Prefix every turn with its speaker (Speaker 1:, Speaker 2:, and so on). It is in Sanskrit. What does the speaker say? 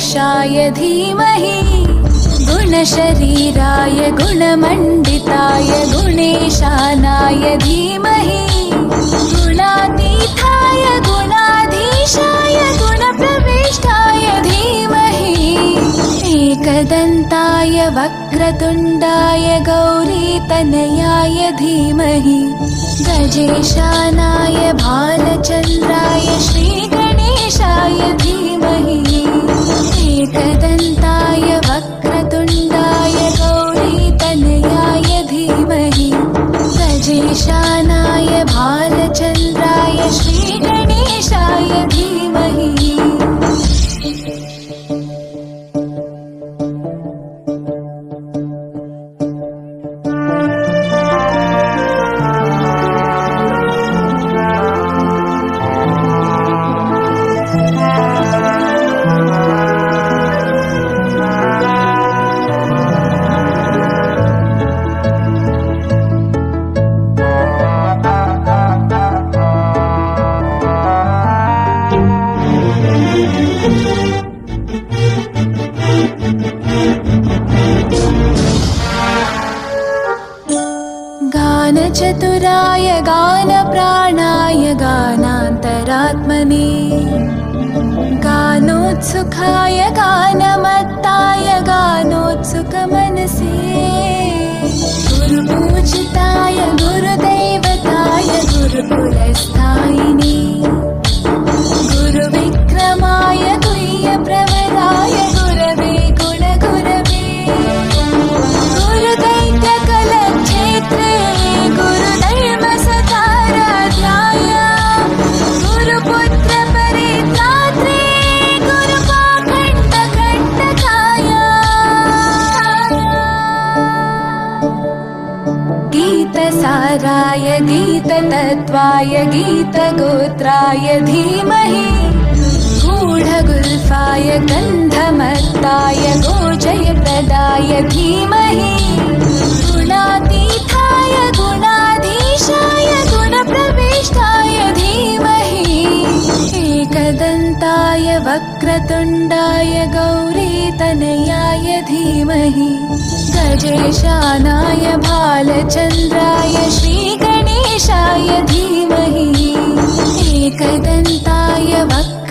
Speaker 1: गणेशाय धीमहि गुणशरीराय गुणमण्डिताय गुणेशानाय धीमहि गुणातीताय गुणाधीशाय गुणप्रविष्टाय धीमहि एकदन्ताय वक्रतुण्डाय गौरीतनयाय धीमहि गजेशानाय भालचन्द्राय श्रीगणेशाय धीमहि एकदन्ताय वक्रतुण्डाय गौरीतनयाय धीमहि गजेशानाय भालचन्द्राय श्रीगणेशाय धीमहि गानचतुराय गानप्राणाय गानान्तरात्मने गानोत्सुकाय गानमत्ताय गानोत्सुकमनसे गुरुपूजिताय गुरुदैवताय गुरुकुलस्थायिने गुरुविक्रमाय गुह्यप्रवराय गुरवे गुणगुरवे गुरुदैत्यकलक्षेत्रे गुरुधर्मसताराध्याय गुरुपुत्रपरित्रात्रे गुरुपाखण्डकण्टकाय गीतसाराय गीततत्त्वाय गीतगोत्राय धीमहि गूढगुल्फाय गन्धमत्ताय गोजयप्रदाय धीमहि गुणातीताय गुणाधीशाय गुणप्रविष्टाय धीमहि एकदन्ताय वक्रतुण्डाय गौरीतनयाय धीमहि गजेशानाय भालचन्द्राय श्रीगणेशाय धीमहि एकदन्ताय वक्रतुण्डाय